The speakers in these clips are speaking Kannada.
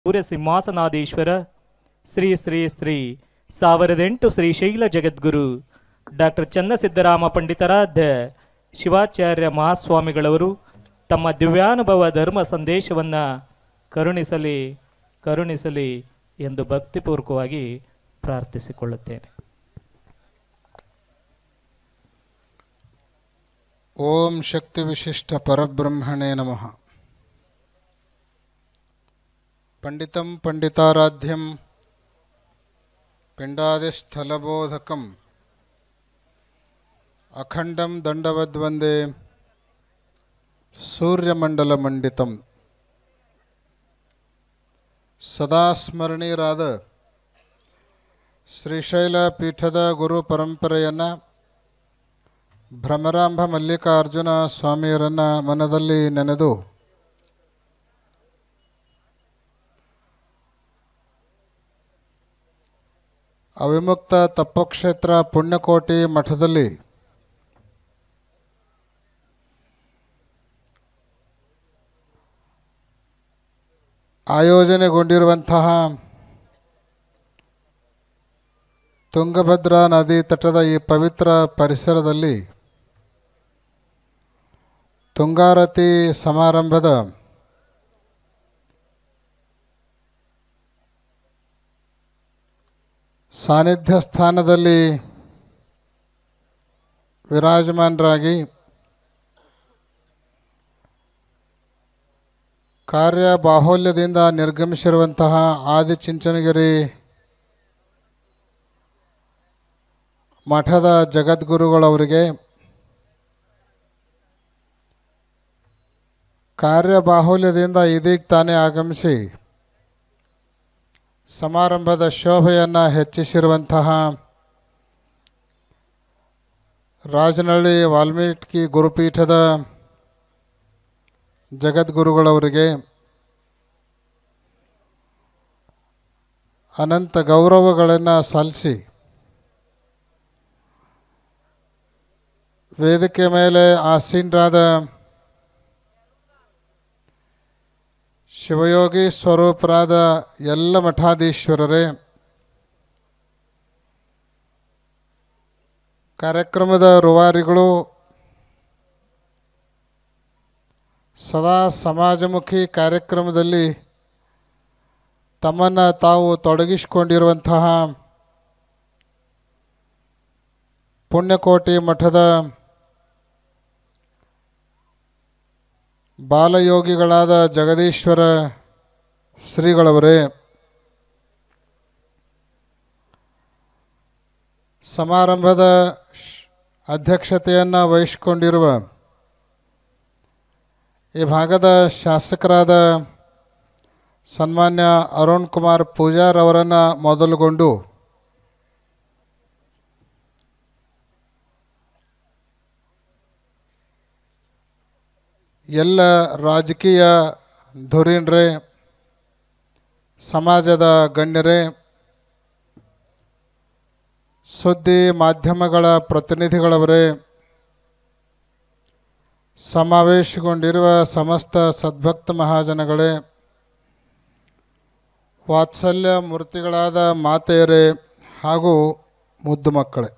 ಸೂರ್ಯ ಸಿಂಹಾಸನಾಧೀಶ್ವರ ಶ್ರೀ ಶ್ರೀ ಶ್ರೀ 1008 ಶ್ರೀಶೈಲ ಜಗದ್ಗುರು ಡಾಕ್ಟರ್ ಚನ್ನಸಿದ್ದರಾಮ ಪಂಡಿತರಾಧ್ಯ ಶಿವಾಚಾರ್ಯ ಮಹಾಸ್ವಾಮಿಗಳವರು ತಮ್ಮ ದಿವ್ಯಾನುಭವ ಧರ್ಮ ಸಂದೇಶವನ್ನು ಕರುಣಿಸಲಿ ಕರುಣಿಸಲಿ ಎಂದು ಭಕ್ತಿಪೂರ್ವಕವಾಗಿ ಪ್ರಾರ್ಥಿಸಿಕೊಳ್ಳುತ್ತೇನೆ. ಓಂ ಶಕ್ತಿ ವಿಶಿಷ್ಟ ಪರಬ್ರಹ್ಮಣೇ ನಮಃ. ಪಂಡಿತಂ ಪಂಡಿತಾರಾಧ್ಯಂ ಪಿಂಡಾದಿಸ್ಥಲಬೋಧಕಂ ಅಖಂಡಂ ದಂಡವದ್ವಂದೇ ಸೂರ್ಯಮಂಡಲಮಂಡಿತಂ. ಸದಾ ಸ್ಮರಣೀಯರಾದ ಶ್ರೀಶೈಲ ಪೀಠದ ಗುರು ಪರಂಪರೆಯನ್ನು ಭ್ರಮರಾಂಭ ಮಲ್ಲಿಕಾರ್ಜುನ ಸ್ವಾಮಿಯರನ್ನು ಮನದಲ್ಲಿ ನೆನೆದು ಅವಿಮುಕ್ತ ತಪೋಕ್ಷೇತ್ರ ಪುಣ್ಯಕೋಟಿ ಮಠದಲ್ಲಿ ಆಯೋಜನೆಗೊಂಡಿರುವಂತಹ ತುಂಗಭದ್ರಾ ನದಿ ತಟದ ಈ ಪವಿತ್ರ ಪರಿಸರದಲ್ಲಿ ತುಂಗಾರತಿ ಸಮಾರಂಭದ ಸಾನ್ನಿಧ್ಯ ಸ್ಥಾನದಲ್ಲಿ ವಿರಾಜಮಾನರಾಗಿ ಕಾರ್ಯ ಬಾಹುಲ್ಯದಿಂದ ನಿರ್ಗಮಿಸಿರುವಂತಹ ಆದಿಚುಂಚನಗಿರಿ ಮಠದ ಜಗದ್ಗುರುಗಳವರಿಗೆ ಕಾರ್ಯ ಬಾಹುಲ್ಯದಿಂದ ಇದೀಗ ತಾನೇ ಆಗಮಿಸಿ ಸಮಾರಂಭದ ಶೋಭೆಯನ್ನು ಹೆಚ್ಚಿಸಿರುವಂತಹ ರಾಜನಹಳ್ಳಿ ವಾಲ್ಮೀಕಿ ಗುರುಪೀಠದ ಜಗದ್ಗುರುಗಳವರಿಗೆ ಅನಂತ ಗೌರವಗಳನ್ನು ಸಲ್ಲಿಸಿ ವೇದಿಕೆ ಮೇಲೆ ಆಸೀನರಾದ ಶಿವಯೋಗಿ ಸ್ವರೂಪರಾದ ಎಲ್ಲ ಮಠಾಧೀಶ್ವರರೇ, ಕಾರ್ಯಕ್ರಮದ ರೂವಾರಿಗಳು, ಸದಾ ಸಮಾಜಮುಖಿ ಕಾರ್ಯಕ್ರಮದಲ್ಲಿ ತಮ್ಮನ್ನು ತಾವು ತೊಡಗಿಸಿಕೊಂಡಿರುವಂತಹ ಪುಣ್ಯಕೋಟಿ ಮಠದ ಬಾಲಯೋಗಿಗಳಾದ ಜಗದೀಶ್ವರ ಶ್ರೀಗಳವರೇ, ಸಮಾರಂಭದ ಅಧ್ಯಕ್ಷತೆಯನ್ನು ವಹಿಸಿಕೊಂಡಿರುವ ಈ ಭಾಗದ ಶಾಸಕರಾದ ಸನ್ಮಾನ್ಯ ಅರುಣ್ ಕುಮಾರ್ ಪೂಜಾರ್ ಅವರನ್ನು ಮೊದಲುಗೊಂಡು ಎಲ್ಲ ರಾಜಕೀಯ ಧುರೀಣರೇ, ಸಮಾಜದ ಗಣ್ಯರೇ, ಸುದ್ದಿ ಮಾಧ್ಯಮಗಳ ಪ್ರತಿನಿಧಿಗಳವರೇ, ಸಮಾವೇಶಗೊಂಡಿರುವ ಸಮಸ್ತ ಸದ್ಭಕ್ತ ಮಹಾಜನಗಳೇ, ವಾತ್ಸಲ್ಯ ಮೂರ್ತಿಗಳಾದ ಮಾತೆಯರೇ ಹಾಗೂ ಮುದ್ದು ಮಕ್ಕಳೇ,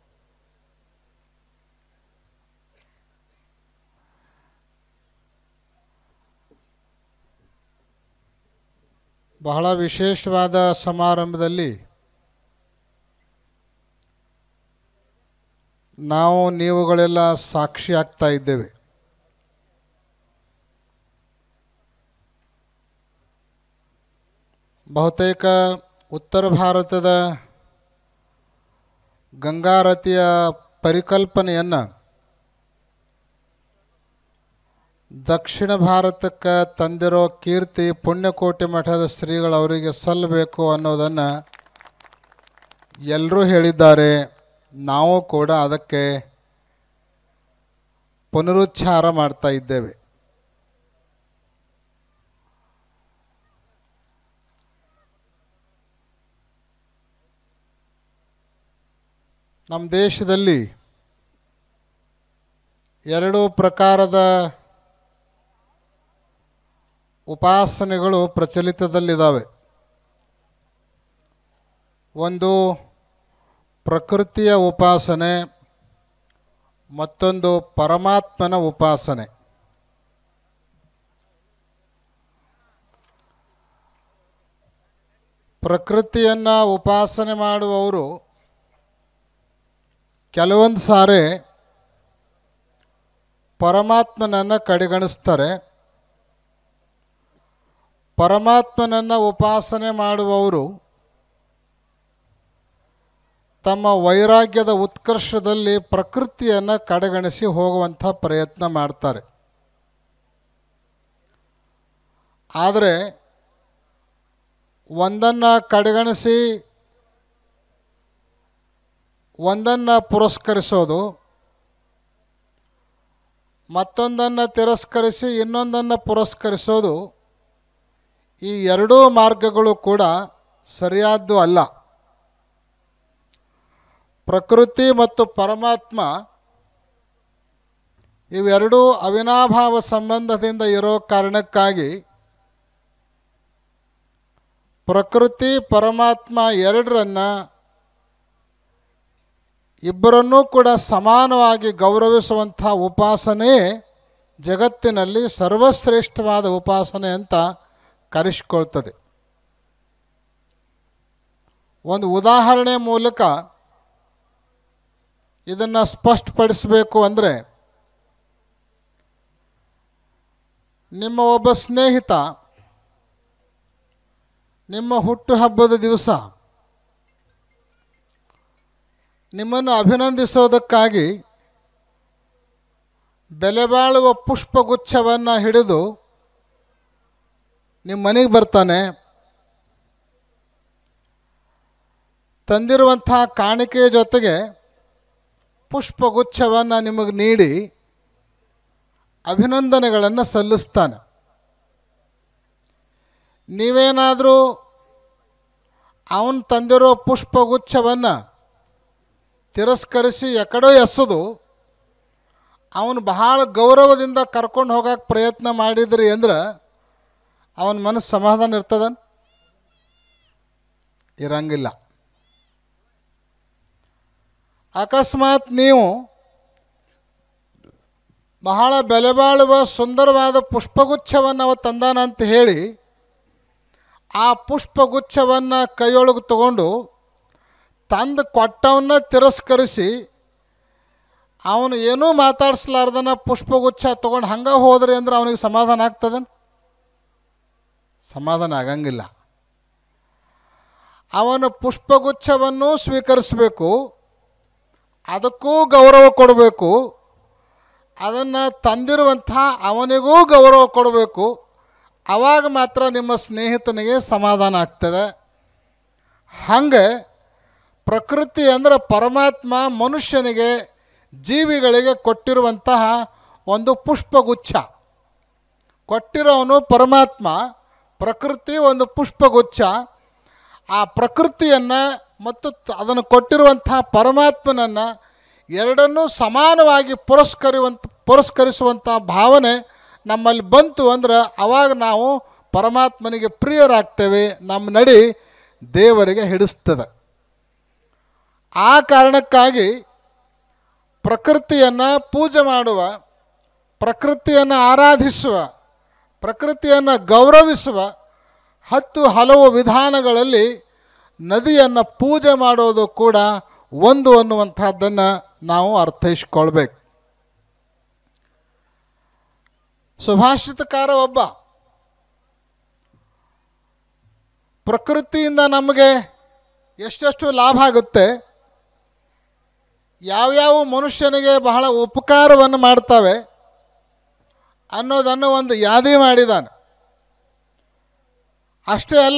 ಬಹಳ ವಿಶೇಷವಾದ ಸಮಾರಂಭದಲ್ಲಿ ನಾವು ನೀವುಗಳೆಲ್ಲ ಸಾಕ್ಷಿ ಆಗ್ತಾ ಇದ್ದೇವೆ. ಬಹುತೇಕ ಉತ್ತರ ಭಾರತದ ಗಂಗಾರತಿಯ ಪರಿಕಲ್ಪನೆಯನ್ನು ದಕ್ಷಿಣ ಭಾರತಕ್ಕೆ ತಂದಿರೋ ಕೀರ್ತಿ ಪುಣ್ಯಕೋಟಿ ಮಠದ ಶ್ರೀಗಳವರಿಗೆ ಸಲ್ಲಬೇಕು ಅನ್ನೋದನ್ನು ಎಲ್ಲರೂ ಹೇಳಿದ್ದಾರೆ. ನಾವು ಕೂಡ ಅದಕ್ಕೆ ಪುನರುಚ್ಚಾರ ಮಾಡ್ತಾ ಇದ್ದೇವೆ. ನಮ್ಮ ದೇಶದಲ್ಲಿ ಎರಡು ಪ್ರಕಾರದ ಉಪಾಸನೆಗಳು ಪ್ರಚಲಿತದಲ್ಲಿದ್ದಾವೆ. ಒಂದು ಪ್ರಕೃತಿಯ ಉಪಾಸನೆ, ಮತ್ತೊಂದು ಪರಮಾತ್ಮನ ಉಪಾಸನೆ. ಪ್ರಕೃತಿಯನ್ನು ಉಪಾಸನೆ ಮಾಡುವವರು ಕೆಲವೊಂದು ಸಾರಿ ಪರಮಾತ್ಮನನ್ನು ಕಡೆಗಣಿಸ್ತಾರೆ. ಪರಮಾತ್ಮನನ್ನು ಉಪಾಸನೆ ಮಾಡುವವರು ತಮ್ಮ ವೈರಾಗ್ಯದ ಉತ್ಕರ್ಷದಲ್ಲಿ ಪ್ರಕೃತಿಯನ್ನು ಕಡೆಗಣಿಸಿ ಹೋಗುವಂಥ ಪ್ರಯತ್ನ ಮಾಡ್ತಾರೆ. ಆದರೆ ಒಂದನ್ನು ಕಡೆಗಣಿಸಿ ಒಂದನ್ನು ಪುರಸ್ಕರಿಸೋದು, ಮತ್ತೊಂದನ್ನು ತಿರಸ್ಕರಿಸಿ ಇನ್ನೊಂದನ್ನು ಪುರಸ್ಕರಿಸೋದು, ಈ ಎರಡೂ ಮಾರ್ಗಗಳು ಕೂಡ ಸರಿಯಾದ್ದು ಅಲ್ಲ. ಪ್ರಕೃತಿ ಮತ್ತು ಪರಮಾತ್ಮ ಇವೆರಡೂ ಅವಿನಾಭಾವ ಸಂಬಂಧದಿಂದ ಇರೋ ಕಾರಣಕ್ಕಾಗಿ ಪ್ರಕೃತಿ ಪರಮಾತ್ಮ ಎರಡರನ್ನು ಇಬ್ಬರನ್ನೂ ಕೂಡ ಸಮಾನವಾಗಿ ಗೌರವಿಸುವಂಥ ಉಪಾಸನೆ ಜಗತ್ತಿನಲ್ಲಿ ಸರ್ವಶ್ರೇಷ್ಠವಾದ ಉಪಾಸನೆ ಅಂತ ಕರೆಸಿಕೊಳ್ತದೆ. ಒಂದು ಉದಾಹರಣೆ ಮೂಲಕ ಇದನ್ನು ಸ್ಪಷ್ಟಪಡಿಸಬೇಕು ಅಂದರೆ, ನಿಮ್ಮ ಒಬ್ಬ ಸ್ನೇಹಿತ ನಿಮ್ಮ ಹುಟ್ಟುಹಬ್ಬದ ದಿವಸ ನಿಮ್ಮನ್ನು ಅಭಿನಂದಿಸೋದಕ್ಕಾಗಿ ಬೆಲೆ ಬಾಳುವ ಪುಷ್ಪಗುಚ್ಛವನ್ನು ಹಿಡಿದು ನಿಮ್ಮ ಮನೆಗೆ ಬರ್ತಾನೆ. ತಂದಿರುವಂಥ ಕಾಣಿಕೆಯ ಜೊತೆಗೆ ಪುಷ್ಪಗುಚ್ಛವನ್ನು ನಿಮಗೆ ನೀಡಿ ಅಭಿನಂದನೆಗಳನ್ನು ಸಲ್ಲಿಸ್ತಾನೆ. ನೀವೇನಾದರೂ ಅವನು ತಂದಿರೋ ಪುಷ್ಪಗುಚ್ಛವನ್ನು ತಿರಸ್ಕರಿಸಿ ಎಕಡೋ ಎಸೆದು ಅವನು ಬಹಳ ಗೌರವದಿಂದ ಕರ್ಕೊಂಡು ಹೋಗೋಕ್ಕೆ ಪ್ರಯತ್ನ ಮಾಡಿದ್ರಿ ಅಂದ್ರೆ ಅವನ ಮನಸ್ಸು ಸಮಾಧಾನ ಇರ್ತದ? ಇರಂಗಿಲ್ಲ. ಅಕಸ್ಮಾತ್ ನೀವು ಬಹಳ ಬೆಲೆ ಬಾಳುವ ಸುಂದರವಾದ ಪುಷ್ಪಗುಚ್ಛವನ್ನು ಅವ ತಂದಾನ ಅಂತ ಹೇಳಿ ಆ ಪುಷ್ಪಗುಚ್ಛವನ್ನು ಕೈಯೊಳಗೆ ತಗೊಂಡು ತಂದು ಕೊಟ್ಟವನ್ನ ತಿರಸ್ಕರಿಸಿ ಅವನು ಏನೂ ಮಾತಾಡಿಸ್ಲಾರ್ದನ ಪುಷ್ಪಗುಚ್ಛ ತೊಗೊಂಡು ಹಂಗೆ ಹೋದ್ರಿ ಅಂದ್ರೆ ಅವನಿಗೆ ಸಮಾಧಾನ ಆಗ್ತದ? ಸಮಾಧಾನ ಆಗಂಗಿಲ್ಲ. ಅವನು ಪುಷ್ಪಗುಚ್ಛವನ್ನು ಸ್ವೀಕರಿಸಬೇಕು, ಅದಕ್ಕೂ ಗೌರವ ಕೊಡಬೇಕು, ಅದನ್ನು ತಂದಿರುವಂಥ ಅವನಿಗೂ ಗೌರವ ಕೊಡಬೇಕು. ಆವಾಗ ಮಾತ್ರ ನಿಮ್ಮ ಸ್ನೇಹಿತನಿಗೆ ಸಮಾಧಾನ ಆಗ್ತದೆ. ಹಾಗೆ ಪ್ರಕೃತಿ ಅಂದರೆ ಪರಮಾತ್ಮ ಮನುಷ್ಯನಿಗೆ, ಜೀವಿಗಳಿಗೆ ಕೊಟ್ಟಿರುವಂತಹ ಒಂದು ಪುಷ್ಪಗುಚ್ಛ. ಕೊಟ್ಟಿರೋನು ಪರಮಾತ್ಮ, ಪ್ರಕೃತಿ ಒಂದು ಪುಷ್ಪಗುಚ್ಛ. ಆ ಪ್ರಕೃತಿಯನ್ನು ಮತ್ತು ಅದನ್ನು ಕೊಟ್ಟಿರುವಂಥ ಪರಮಾತ್ಮನನ್ನು ಎರಡನ್ನೂ ಸಮಾನವಾಗಿ ಪುರಸ್ಕರಿಸುವಂಥ ಭಾವನೆ ನಮ್ಮಲ್ಲಿ ಬಂತು ಅಂದ್ರೆ ಆವಾಗ ನಾವು ಪರಮಾತ್ಮನಿಗೆ ಪ್ರಿಯರಾಗ್ತೇವೆ, ನಮ್ಮ ನಡಿ ದೇವರಿಗೆ ಹಿಡಿಸ್ತದೆ. ಆ ಕಾರಣಕ್ಕಾಗಿ ಪ್ರಕೃತಿಯನ್ನು ಪೂಜೆ ಮಾಡುವ, ಪ್ರಕೃತಿಯನ್ನು ಆರಾಧಿಸುವ, ಪ್ರಕೃತಿಯನ್ನು ಗೌರವಿಸುವ ಹಲವು ವಿಧಾನಗಳಲ್ಲಿ ನದಿಯನ್ನು ಪೂಜೆ ಮಾಡೋದು ಕೂಡ ಒಂದು ಅನ್ನುವಂಥದ್ದನ್ನು ನಾವು ಅರ್ಥೈಸ್ಕೊಳ್ಬೇಕು. ಸುಭಾಷಿತಕಾರ ಒಬ್ಬ ಪ್ರಕೃತಿಯಿಂದ ನಮಗೆ ಎಷ್ಟೆಷ್ಟು ಲಾಭ ಆಗುತ್ತೆ, ಯಾವ್ಯಾವ ಮನುಷ್ಯನಿಗೆ ಬಹಳ ಉಪಕಾರವನ್ನು ಮಾಡ್ತವೆ ಅನ್ನೋದನ್ನು ಒಂದು ಯಾದಿ ಮಾಡಿದ್ದಾನೆ. ಅಷ್ಟೇ ಅಲ್ಲ,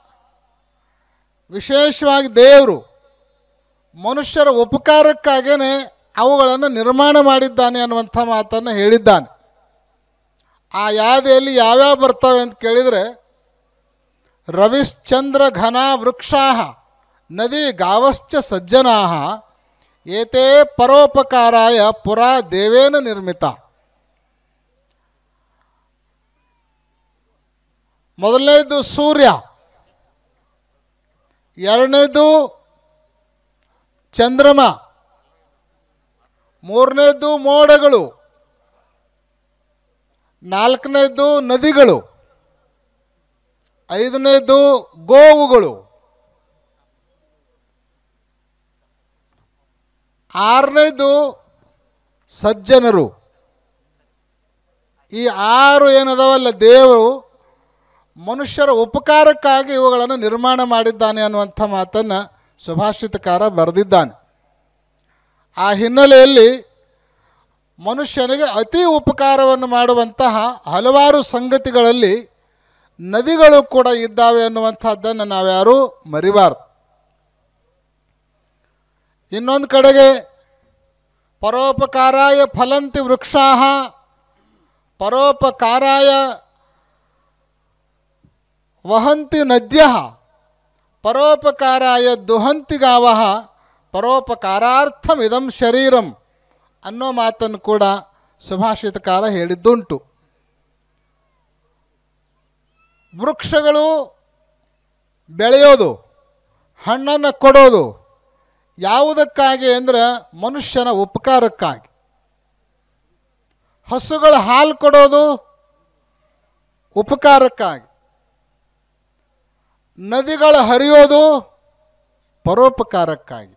ವಿಶೇಷವಾಗಿ ದೇವರು ಮನುಷ್ಯರ ಉಪಕಾರಕ್ಕಾಗೇ ಅವುಗಳನ್ನು ನಿರ್ಮಾಣ ಮಾಡಿದ್ದಾನೆ ಅನ್ನುವಂಥ ಮಾತನ್ನು ಹೇಳಿದ್ದಾನೆ. ಆ ಯಾದಿಯಲ್ಲಿ ಯಾವ್ಯಾವ ಬರ್ತವೆ ಅಂತ ಕೇಳಿದರೆ, ರವಿಶ್ಚಂದ್ರ ಘನ ವೃಕ್ಷಾ ನದಿ ಗಾವಶ್ಚ ಸಜ್ಜನಾ ಏತೇ ಪರೋಪಕಾರಾಯ ಪುರಾ ದೇವೇನ ನಿರ್ಮಿತ. ಮೊದಲನೇದು ಸೂರ್ಯ, ಎರಡನೇದು ಚಂದ್ರಮ, ಮೂರನೇದು ಮೋಡಗಳು, ನಾಲ್ಕನೇದು ನದಿಗಳು, ಐದನೇದು ಗೋವುಗಳು, ಆರನೇದು ಸಜ್ಜನರು. ಈ 6 ಏನದವಲ್ಲ, ದೇವರು ಮನುಷ್ಯರ ಉಪಕಾರಕ್ಕಾಗಿ ಇವುಗಳನ್ನು ನಿರ್ಮಾಣ ಮಾಡಿದ್ದಾನೆ ಅನ್ನುವಂಥ ಮಾತನ್ನು ಸುಭಾಷಿತಕಾರ ಬರೆದಿದ್ದಾನೆ. ಆ ಹಿನ್ನೆಲೆಯಲ್ಲಿ ಮನುಷ್ಯನಿಗೆ ಅತಿ ಉಪಕಾರವನ್ನು ಮಾಡುವಂತಹ ಹಲವಾರು ಸಂಗತಿಗಳಲ್ಲಿ ನದಿಗಳು ಕೂಡ ಇದ್ದಾವೆ ಅನ್ನುವಂಥದ್ದನ್ನು ನಾವ್ಯಾರೂ ಮರಿಬಾರ್ದು. ಇನ್ನೊಂದು ಕಡೆಗೆ ಪರೋಪಕಾರಾಯ ಫಲಂತಿ ವೃಕ್ಷಾಃ ಪರೋಪಕಾರಾಯ ವಹಂತಿ ನದ್ಯಃ ಪರೋಪಕಾರಾಯ ದುಹಂತಿ ಗಾವಃ ಪರೋಪಕಾರಾರ್ಥಮಿದಂ ಶರೀರಂ ಅನ್ನೋ ಮಾತನ್ನು ಕೂಡ ಸುಭಾಷಿತಕಾರ ಹೇಳಿದ್ದುಂಟು. ವೃಕ್ಷಗಳು ಬೆಳೆಯೋದು, ಹಣ್ಣನ್ನು ಕೊಡೋದು ಯಾವುದಕ್ಕಾಗಿ ಅಂದರೆ ಮನುಷ್ಯನ ಉಪಕಾರಕ್ಕಾಗಿ. ಹಸುಗಳು ಹಾಲು ಕೊಡೋದು ಉಪಕಾರಕ್ಕಾಗಿ. ನದಿಗಳು ಹರಿಯೋದು ಪರೋಪಕಾರಕ್ಕಾಗಿ.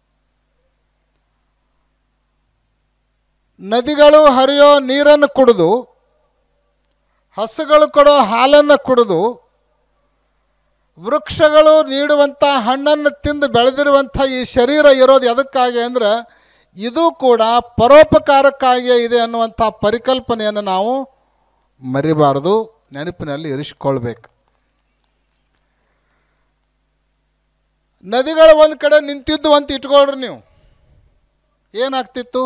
ನದಿಗಳು ಹರಿಯೋ ನೀರನ್ನು ಕುಡಿದು, ಹಸುಗಳು ಕೊಡೋ ಹಾಲನ್ನು ಕುಡಿದು, ವೃಕ್ಷಗಳು ನೀಡುವಂಥ ಹಣ್ಣನ್ನು ತಿಂದು ಬೆಳೆದಿರುವಂಥ ಈ ಶರೀರ ಇರೋದು ಎದಕ್ಕಾಗಿ ಅಂದರೆ ಇದು ಕೂಡ ಪರೋಪಕಾರಕ್ಕಾಗಿಯೇ ಇದೆ ಅನ್ನುವಂಥ ಪರಿಕಲ್ಪನೆಯನ್ನು ನಾವು ಮರಿಬಾರದು, ನೆನಪಿನಲ್ಲಿ ಇರಿಸಿಕೊಳ್ಬೇಕು. ನದಿಗಳು ಒಂದು ಕಡೆ ನಿಂತಿದ್ದು ಅಂತ ಇಟ್ಕೊಳ್ರಿ ನೀವು, ಏನಾಗ್ತಿತ್ತು?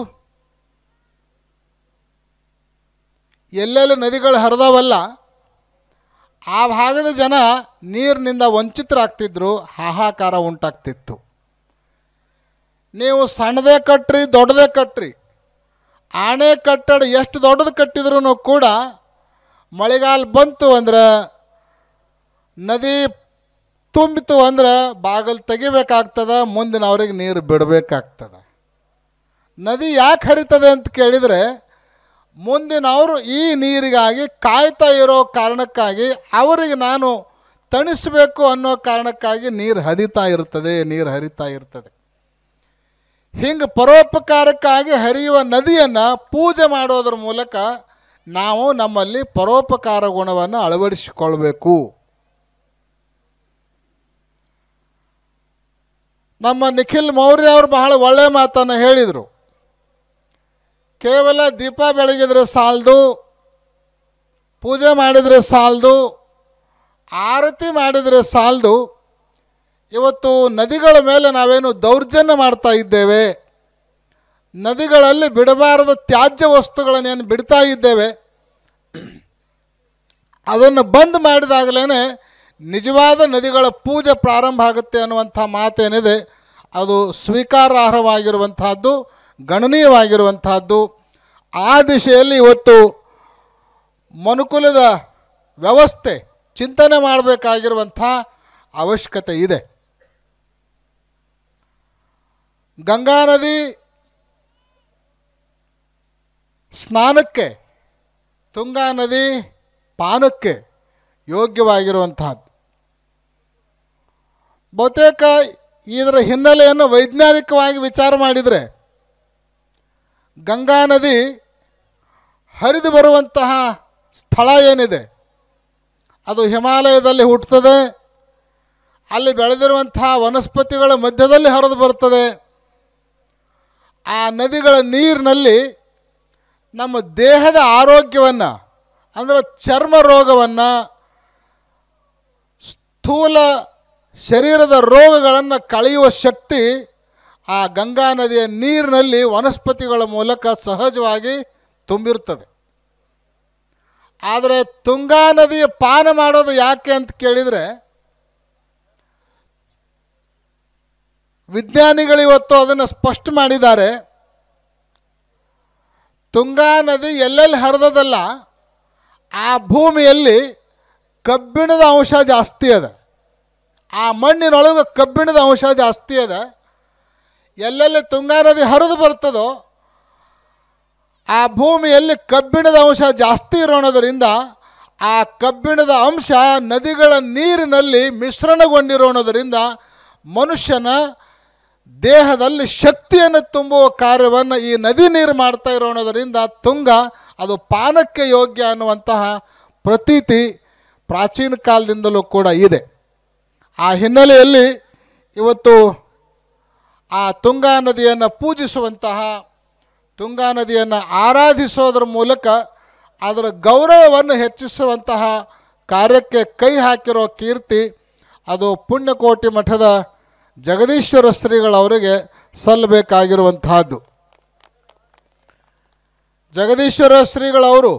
ಎಲ್ಲೆಲ್ಲಿ ನದಿಗಳು ಹರಿದವಲ್ಲ ಆ ಭಾಗದ ಜನ ನೀರಿನಿಂದ ವಂಚಿತರಾಗ್ತಿದ್ರು, ಹಾಹಾಕಾರ ಉಂಟಾಗ್ತಿತ್ತು. ನೀವು ಸಣ್ಣದೇ ಕಟ್ಟ್ರಿ ದೊಡ್ಡದೇ ಕಟ್ಟ್ರಿ, ಆಣೆ ಕಟ್ಟಡ ಎಷ್ಟು ದೊಡ್ಡದು ಕಟ್ಟಿದ್ರೂ ಕೂಡ ಮಳೆಗಾಲ ಬಂತು ಅಂದ್ರೆ, ನದಿ ತುಂಬಿತು ಅಂದ್ರೆ ಬಾಗಿಲು ತೆಗಿಬೇಕಾಗ್ತದೆ, ಮುಂದಿನವ್ರಿಗೆ ನೀರು ಬಿಡಬೇಕಾಗ್ತದೆ. ನದಿ ಯಾಕೆ ಹರಿತದೆ ಅಂತ ಕೇಳಿದರೆ ಮುಂದಿನವರು ಈ ನೀರಿಗಾಗಿ ಕಾಯ್ತಾ ಇರೋ ಕಾರಣಕ್ಕಾಗಿ, ಅವರಿಗೆ ನಾನು ತಣಿಸಬೇಕು ಅನ್ನೋ ಕಾರಣಕ್ಕಾಗಿ ನೀರು ಹರಿತಾ ಇರ್ತದೆ. ಹಿಂಗೆ ಪರೋಪಕಾರಕ್ಕಾಗಿ ಹರಿಯುವ ನದಿಯನ್ನು ಪೂಜೆ ಮಾಡೋದ್ರ ಮೂಲಕ ನಾವು ನಮ್ಮಲ್ಲಿ ಪರೋಪಕಾರ ಗುಣವನ್ನು ಅಳವಡಿಸಿಕೊಳ್ಬೇಕು. ನಮ್ಮ ನಿಖಿಲ್ ಮೌರ್ಯ ಅವರು ಬಹಳ ಒಳ್ಳೆಯ ಮಾತನ್ನು ಹೇಳಿದರು. ಕೇವಲ ದೀಪ ಬೆಳಗಿದ್ರೆ ಸಾಲದು, ಪೂಜೆ ಮಾಡಿದರೆ ಸಾಲದು, ಆರತಿ ಮಾಡಿದರೆ ಸಾಲದು. ಇವತ್ತು ನದಿಗಳ ಮೇಲೆ ನಾವೇನು ದೌರ್ಜನ್ಯ ಮಾಡ್ತಾ ಇದ್ದೇವೆ, ನದಿಗಳಲ್ಲಿ ಬಿಡಬಾರದ ತ್ಯಾಜ್ಯ ವಸ್ತುಗಳನ್ನೇನು ಬಿಡ್ತಾ ಇದ್ದೇವೆ, ಅದನ್ನು ಬಂದ್ ಮಾಡಿದಾಗಲೇ ನಿಜವಾದ ನದಿಗಳ ಪೂಜೆ ಪ್ರಾರಂಭ ಆಗುತ್ತೆ ಅನ್ನುವಂಥ ಮಾತೇನಿದೆ ಅದು ಸ್ವೀಕಾರಾರ್ಹವಾಗಿರುವಂತಹದ್ದು, ಗಣನೀಯವಾಗಿರುವಂತಹದ್ದು. ಆ ದಿಶೆಯಲ್ಲಿ ಇವತ್ತು ಮನುಕುಲದ ವ್ಯವಸ್ಥೆ ಚಿಂತನೆ ಮಾಡಬೇಕಾಗಿರುವಂಥ ಅವಶ್ಯಕತೆ ಇದೆ. ಗಂಗಾ ನದಿ ಸ್ನಾನಕ್ಕೆ, ತುಂಗಾ ನದಿ ಪಾನಕ್ಕೆ ಯೋಗ್ಯವಾಗಿರುವಂತಹದ್ದು. ಬಹುತೇಕ ಇದರ ಹಿನ್ನೆಲೆಯನ್ನು ವೈಜ್ಞಾನಿಕವಾಗಿ ವಿಚಾರ ಮಾಡಿದರೆ ಗಂಗಾ ನದಿ ಹರಿದು ಬರುವಂತಹ ಸ್ಥಳ ಏನಿದೆ ಅದು ಹಿಮಾಲಯದಲ್ಲಿ ಹುಟ್ಟುತ್ತದೆ. ಅಲ್ಲಿ ಬೆಳೆದಿರುವಂತಹ ವನಸ್ಪತಿಗಳ ಮಧ್ಯದಲ್ಲಿ ಹರಿದು ಬರ್ತದೆ. ಆ ನದಿಗಳ ನೀರಿನಲ್ಲಿ ನಮ್ಮ ದೇಹದ ಆರೋಗ್ಯವನ್ನು ಅಂದರೆ ಚರ್ಮ ರೋಗವನ್ನು, ಸ್ಥೂಲ ಶರೀರದ ರೋಗಗಳನ್ನು ಕಳೆಯುವ ಶಕ್ತಿ ಆ ಗಂಗಾ ನದಿಯ ನೀರಿನಲ್ಲಿ ವನಸ್ಪತಿಗಳ ಮೂಲಕ ಸಹಜವಾಗಿ ತುಂಬಿರ್ತದೆ. ಆದರೆ ತುಂಗಾ ನದಿಯ ಪಾನ ಮಾಡೋದು ಯಾಕೆ ಅಂತ ಕೇಳಿದರೆ ವಿಜ್ಞಾನಿಗಳು ಇವತ್ತು ಅದನ್ನು ಸ್ಪಷ್ಟ ಮಾಡಿದ್ದಾರೆ. ತುಂಗಾ ನದಿ ಎಲ್ಲೆಲ್ಲಿ ಹರಿದದಲ್ಲ ಆ ಭೂಮಿಯಲ್ಲಿ ಕಬ್ಬಿಣದ ಅಂಶ ಜಾಸ್ತಿ ಅದ. ಆ ಮಣ್ಣಿನೊಳಗೆ ಕಬ್ಬಿಣದ ಅಂಶ ಜಾಸ್ತಿ ಅದ. ಎಲ್ಲೆಲ್ಲಿ ತುಂಗಾ ನದಿ ಹರಿದು ಬರ್ತದೋ ಆ ಭೂಮಿಯಲ್ಲಿ ಕಬ್ಬಿಣದ ಅಂಶ ಜಾಸ್ತಿ ಇರೋಣದರಿಂದ ಆ ಕಬ್ಬಿಣದ ಅಂಶ ನದಿಗಳ ನೀರಿನಲ್ಲಿ ಮಿಶ್ರಣಗೊಂಡಿರೋಣದರಿಂದ ಮನುಷ್ಯನ ದೇಹದಲ್ಲಿ ಶಕ್ತಿಯನ್ನು ತುಂಬುವ ಕಾರ್ಯವನ್ನು ಈ ನದಿ ನೀರು ಮಾಡ್ತಾ ಇರೋಣದರಿಂದ ತುಂಗ ಅದು ಪಾನಕ್ಕೆ ಯೋಗ್ಯ ಅನ್ನುವಂತಹ ಪ್ರತೀತಿ ಪ್ರಾಚೀನ ಕಾಲದಿಂದಲೂ ಕೂಡ ಇದೆ. ಆ ಹಿನ್ನೆಲೆಯಲ್ಲಿ ಇವತ್ತು ಆ ತುಂಗಾ ನದಿಯನ್ನು ಪೂಜಿಸುವಂತಹ, ತುಂಗಾ ನದಿಯನ್ನು ಆರಾಧಿಸೋದ್ರ ಮೂಲಕ ಅದರ ಗೌರವವನ್ನು ಹೆಚ್ಚಿಸುವಂತಹ ಕಾರ್ಯಕ್ಕೆ ಕೈ ಹಾಕಿರೋ ಕೀರ್ತಿ ಅದು ಪುಣ್ಯಕೋಟಿ ಮಠದ ಜಗದೀಶ್ವರ ಶ್ರೀಗಳವರಿಗೆ ಸಲ್ಲಬೇಕಾಗಿರುವಂತಹದ್ದು. ಜಗದೀಶ್ವರ ಶ್ರೀಗಳವರು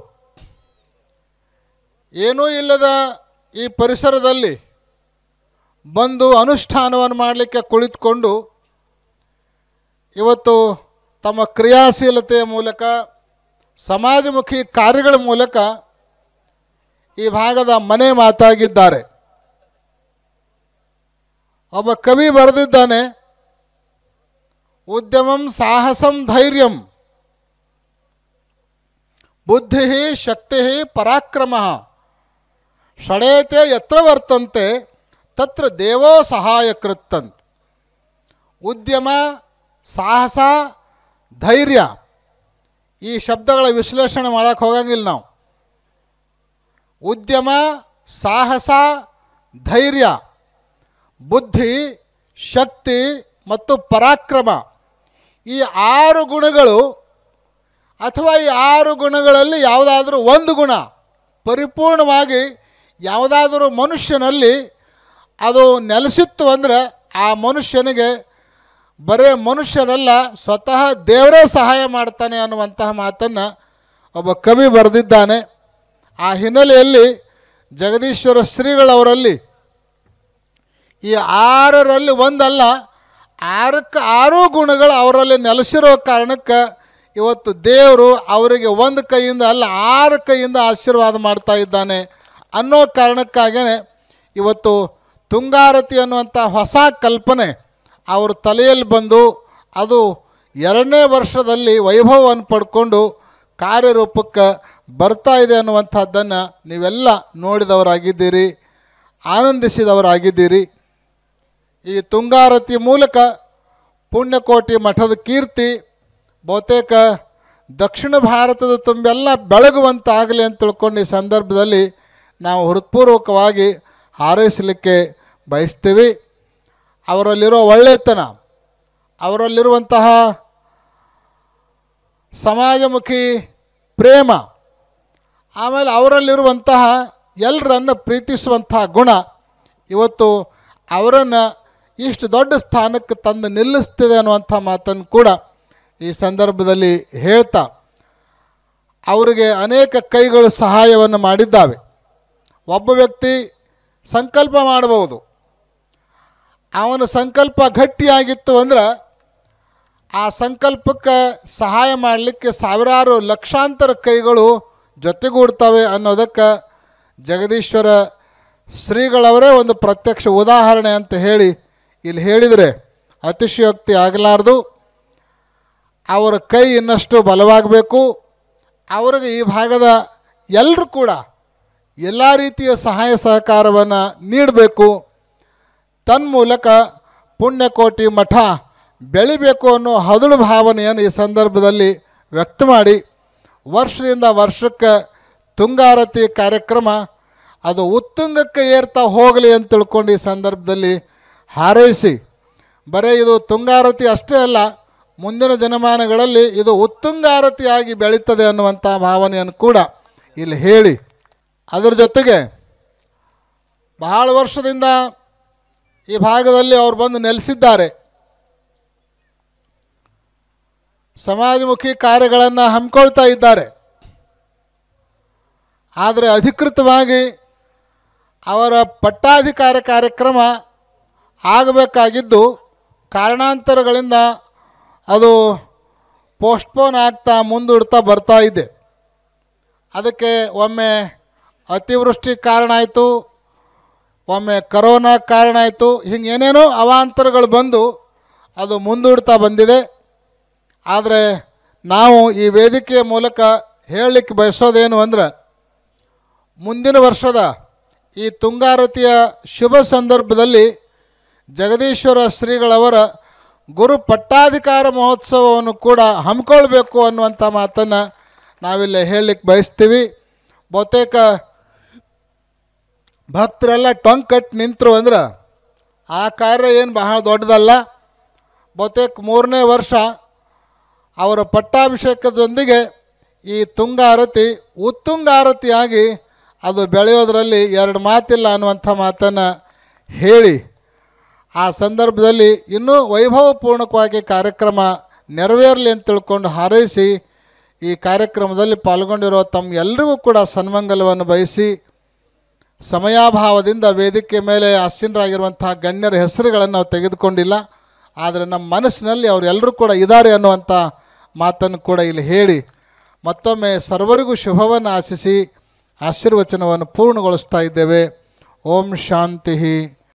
ಏನೂ ಇಲ್ಲದ ಈ ಪರಿಸರದಲ್ಲಿ ಬಂದು ಅನುಷ್ಠಾನವನ್ನು ಮಾಡಲಿಕ್ಕೆ ಕುಳಿತುಕೊಂಡು ಇವತ್ತು ತಮ್ಮ ಕ್ರಿಯಾಶೀಲತೆಯ ಮೂಲಕ, ಸಮಾಜಮುಖಿ ಕಾರ್ಯಗಳ ಮೂಲಕ ಈ ಭಾಗದ ಮನೆ ಮಾತಾಗಿದ್ದಾರೆ. ಒಬ್ಬ ಕವಿ ಬರೆದಿದ್ದಾನೆ, ಉದ್ಯಮಂ ಸಾಹಸಂ ಧೈರ್ಯಂ ಬುದ್ಧಿ ಶಕ್ತಿ ಪರಾಕ್ರಮ ಷಡೇತೆ ಯತ್ರ ವರ್ತಂತೆ ತತ್ರ ದೇವೋ ಸಹಾಯಕೃತ್ತಂತ. ಉದ್ಯಮ, ಸಾಹಸ, ಧೈರ್ಯ ಈ ಶಬ್ದಗಳ ವಿಶ್ಲೇಷಣೆ ಮಾಡೋಕ್ಕೆ ಹೋಗಂಗಿಲ್ಲ ನಾವು. ಉದ್ಯಮ, ಸಾಹಸ, ಧೈರ್ಯ, ಬುದ್ಧಿ, ಶಕ್ತಿ ಮತ್ತು ಪರಾಕ್ರಮ ಈ 6 ಗುಣಗಳು ಅಥವಾ ಈ 6 ಗುಣಗಳಲ್ಲಿ ಯಾವುದಾದ್ರೂ ಒಂದು ಗುಣ ಪರಿಪೂರ್ಣವಾಗಿ ಯಾವುದಾದ್ರೂ ಮನುಷ್ಯನಲ್ಲಿ ಅದು ನೆಲೆಸಿತ್ತು ಅಂದರೆ ಆ ಮನುಷ್ಯನಿಗೆ ಬರೇ ಮನುಷ್ಯನಲ್ಲ ಸ್ವತಃ ದೇವರೇ ಸಹಾಯ ಮಾಡ್ತಾನೆ ಅನ್ನುವಂತಹ ಮಾತನ್ನು ಒಬ್ಬ ಕವಿ ಬರೆದಿದ್ದಾನೆ. ಆ ಹಿನ್ನೆಲೆಯಲ್ಲಿ ಜಗದೀಶ್ವರ ಶ್ರೀಗಳವರಲ್ಲಿ ಈ 6ರಲ್ಲಿ ಒಂದಲ್ಲ 6ಕ್ಕೆ 6 ಗುಣಗಳು ಅವರಲ್ಲಿ ನೆಲೆಸಿರೋ ಕಾರಣಕ್ಕೆ ಇವತ್ತು ದೇವರು ಅವರಿಗೆ ಒಂದು ಕೈಯಿಂದ ಅಲ್ಲ 6 ಕೈಯಿಂದ ಆಶೀರ್ವಾದ ಮಾಡ್ತಾ ಇದ್ದಾನೆ ಅನ್ನೋ ಕಾರಣಕ್ಕಾಗೇ ಇವತ್ತು ತುಂಗಾರತಿ ಅನ್ನುವಂಥ ಹೊಸ ಕಲ್ಪನೆ ಅವ್ರ ತಲೆಯಲ್ಲಿ ಬಂದು ಅದು 2ನೇ ವರ್ಷದಲ್ಲಿ ವೈಭವವನ್ನು ಪಡ್ಕೊಂಡು ಕಾರ್ಯರೂಪಕ್ಕೆ ಬರ್ತಾ ಇದೆ ಅನ್ನುವಂಥದ್ದನ್ನು ನೀವೆಲ್ಲ ನೋಡಿದವರಾಗಿದ್ದೀರಿ, ಆನಂದಿಸಿದವರಾಗಿದ್ದೀರಿ. ಈ ತುಂಗಾರತಿ ಮೂಲಕ ಪುಣ್ಯಕೋಟಿ ಮಠದ ಕೀರ್ತಿ ಬಹುತೇಕ ದಕ್ಷಿಣ ಭಾರತದ ತುಂಬೆಲ್ಲ ಬೆಳಗುವಂತಾಗಲಿ ಅಂತ ತಿಳ್ಕೊಂಡು ಈ ಸಂದರ್ಭದಲ್ಲಿ ನಾವು ಹೃತ್ಪೂರ್ವಕವಾಗಿ ಹಾರೈಸಲಿಕ್ಕೆ ಬಯಸ್ತೀವಿ. ಅವರಲ್ಲಿರೋ ಒಳ್ಳೆತನ, ಅವರಲ್ಲಿರುವಂತಹ ಸಮಾಜಮುಖಿ ಪ್ರೇಮ, ಆಮೇಲೆ ಅವರಲ್ಲಿರುವಂತಹ ಎಲ್ಲರನ್ನು ಪ್ರೀತಿಸುವಂತಹ ಗುಣ ಇವತ್ತು ಅವರನ್ನು ಇಷ್ಟು ದೊಡ್ಡ ಸ್ಥಾನಕ್ಕೆ ತಂದು ನಿಲ್ಲಿಸ್ತಿದೆ ಅನ್ನುವಂಥ ಮಾತನ್ನು ಕೂಡ ಈ ಸಂದರ್ಭದಲ್ಲಿ ಹೇಳ್ತಾ, ಅವರಿಗೆ ಅನೇಕ ಕೈಗಳು ಸಹಾಯವನ್ನು ಮಾಡಿದ್ದಾವೆ. ಒಬ್ಬ ವ್ಯಕ್ತಿ ಸಂಕಲ್ಪ ಮಾಡಬಹುದು, ಅವನ ಸಂಕಲ್ಪ ಗಟ್ಟಿಯಾಗಿತ್ತು ಅಂದ್ರೆ ಆ ಸಂಕಲ್ಪಕ್ಕೆ ಸಹಾಯ ಮಾಡಲಿಕ್ಕೆ ಸಾವಿರಾರು ಲಕ್ಷಾಂತರ ಕೈಗಳು ಜೊತೆಗೂಡ್ತವೆ ಅನ್ನೋದಕ್ಕೆ ಜಗದೀಶ್ವರ ಶ್ರೀಗಳವರೇ ಒಂದು ಪ್ರತ್ಯಕ್ಷ ಉದಾಹರಣೆ ಅಂತ ಹೇಳಿ ಇಲ್ಲಿ ಹೇಳಿದರೆ ಅತಿಶಯೋಕ್ತಿ ಆಗಲಾರದು. ಅವರ ಕೈ ಇನ್ನಷ್ಟು ಬಲವಾಗಬೇಕು. ಅವರಿಗೆ ಈ ಭಾಗದ ಎಲ್ಲರೂ ಕೂಡ ಎಲ್ಲ ರೀತಿಯ ಸಹಾಯ ಸಹಕಾರವನ್ನು ನೀಡಬೇಕು. ತನ್ಮೂಲಕ ಪುಣ್ಯಕೋಟಿ ಮಠ ಬೆಳಿಬೇಕು ಅನ್ನೋ ಹದುಳು ಭಾವನೆಯನ್ನು ಈ ಸಂದರ್ಭದಲ್ಲಿ ವ್ಯಕ್ತ ಮಾಡಿ ವರ್ಷದಿಂದ ವರ್ಷಕ್ಕೆ ತುಂಗಾರತಿ ಕಾರ್ಯಕ್ರಮ ಅದು ಉತ್ತುಂಗಕ್ಕೆ ಏರ್ತಾ ಹೋಗಲಿ ಅಂತ ತಿಳ್ಕೊಂಡು ಈ ಸಂದರ್ಭದಲ್ಲಿ ಹಾರೈಸಿ, ಬರೀ ಇದು ತುಂಗಾರತಿ ಅಷ್ಟೇ ಅಲ್ಲ, ಮುಂದಿನ ದಿನಮಾನಗಳಲ್ಲಿ ಇದು ಉತ್ತುಂಗಾರತಿಯಾಗಿ ಬೆಳೀತದೆ ಅನ್ನುವಂಥ ಭಾವನೆಯನ್ನು ಕೂಡ ಇಲ್ಲಿ ಹೇಳಿ, ಅದರ ಜೊತೆಗೆ ಬಹಳ ವರ್ಷದಿಂದ ಈ ಭಾಗದಲ್ಲಿ ಅವರು ಬಂದು ನೆಲೆಸಿದ್ದಾರೆ. ಸಮಾಜಮುಖಿ ಕಾರ್ಯಗಳನ್ನು ಹಮ್ಮಿಕೊಳ್ತಾ ಇದ್ದಾರೆ. ಆದರೆ ಅಧಿಕೃತವಾಗಿ ಅವರ ಪಟ್ಟಾಧಿಕಾರ ಕಾರ್ಯಕ್ರಮ ಆಗಬೇಕಾಗಿದ್ದು ಕಾರಣಾಂತರಗಳಿಂದ ಅದು ಪೋಸ್ಟ್ಪೋನ್ ಆಗ್ತಾ ಮುಂದೂಡ್ತಾ ಬರ್ತಾ ಇದೆ. ಅದಕ್ಕೆ ಒಮ್ಮೆ ಅತಿವೃಷ್ಟಿ ಕಾರಣ ಆಯಿತು, ಒಮ್ಮೆ ಕರೋನಾ ಕಾರಣ ಆಯಿತು. ಹಿಂಗೆ ಏನೇನೋ ಅವಾಂತರಗಳು ಬಂದು ಅದು ಮುಂದೂಡ್ತಾ ಬಂದಿದೆ. ಆದರೆ ನಾವು ಈ ವೇದಿಕೆಯ ಮೂಲಕ ಹೇಳಲಿಕ್ಕೆ ಬಯಸೋದೇನು ಅಂದ್ರೆ, ಮುಂದಿನ ವರ್ಷದ ಈ ತುಂಗಾರತಿಯ ಶುಭ ಸಂದರ್ಭದಲ್ಲಿ ಜಗದೀಶ್ವರ ಶ್ರೀಗಳವರ ಗುರು ಪಟ್ಟಾಧಿಕಾರ ಮಹೋತ್ಸವವನ್ನು ಕೂಡ ಹಮ್ಮಿಕೊಳ್ಬೇಕು ಅನ್ನುವಂಥ ಮಾತನ್ನು ನಾವಿಲ್ಲಿ ಹೇಳಲಿಕ್ಕೆ ಬಯಸ್ತೀವಿ. ಬಹುತೇಕ ಭಕ್ತರೆಲ್ಲ ಟೊಂಕ್ ಕಟ್ಟಿ ನಿಂತರು ಅಂದ್ರೆ ಆ ಕಾರ್ಯ ಏನು ಬಹಳ ದೊಡ್ಡದಲ್ಲ. ಬಹುತೇಕ 3ನೇ ವರ್ಷ ಅವರ ಪಟ್ಟಾಭಿಷೇಕದೊಂದಿಗೆ ಈ ತುಂಗಾರತಿ ಉತ್ತುಂಗಾರತಿಯಾಗಿ ಅದು ಬೆಳೆಯೋದರಲ್ಲಿ ಎರಡು ಮಾತಿಲ್ಲ ಅನ್ನುವಂಥ ಮಾತನ್ನು ಹೇಳಿ, ಆ ಸಂದರ್ಭದಲ್ಲಿ ಇನ್ನೂ ವೈಭವಪೂರ್ಣಕವಾಗಿ ಕಾರ್ಯಕ್ರಮ ನೆರವೇರಲಿ ಅಂತ ತಿಳ್ಕೊಂಡು ಹಾರೈಸಿ ಈ ಕಾರ್ಯಕ್ರಮದಲ್ಲಿ ಪಾಲ್ಗೊಂಡಿರೋ ತಮ್ಮ ಎಲ್ಲರಿಗೂ ಕೂಡ ಸನ್ಮಂಗಲವನ್ನು ಬಯಸಿ, ಸಮಯಾಭಾವದಿಂದ ವೇದಿಕೆ ಮೇಲೆ ಆಸೀನರಾಗಿರುವಂಥ ಗಣ್ಯರ ಹೆಸರುಗಳನ್ನು ನಾವು ತೆಗೆದುಕೊಂಡಿಲ್ಲ, ಆದರೆ ನಮ್ಮ ಮನಸ್ಸಿನಲ್ಲಿ ಅವರೆಲ್ಲರೂ ಕೂಡ ಇದ್ದಾರೆ ಅನ್ನುವಂಥ ಮಾತನ್ನು ಕೂಡ ಇಲ್ಲಿ ಹೇಳಿ ಮತ್ತೊಮ್ಮೆ ಸರ್ವರಿಗೂ ಶುಭವನ್ನು ಆಶಿಸಿ ಆಶೀರ್ವಚನವನ್ನು ಪೂರ್ಣಗೊಳಿಸ್ತಾ ಇದ್ದೇವೆ. ಓಂ ಶಾಂತಿ.